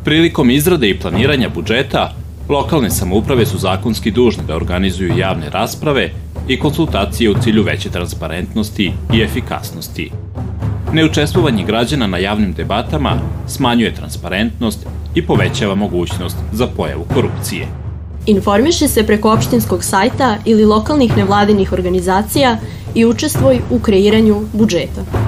Prilikom izrade i planiranja budžeta, lokalne samouprave su zakonski dužne da organizuju javne rasprave i konsultacije u cilju veće transparentnosti i efikasnosti. Neučestvovanje građana na javnim debatama smanjuje transparentnost i povećava mogućnost za pojavu korupcije. Informiši se preko opštinskog sajta ili lokalnih nevladinih organizacija i učestvuj u kreiranju budžeta.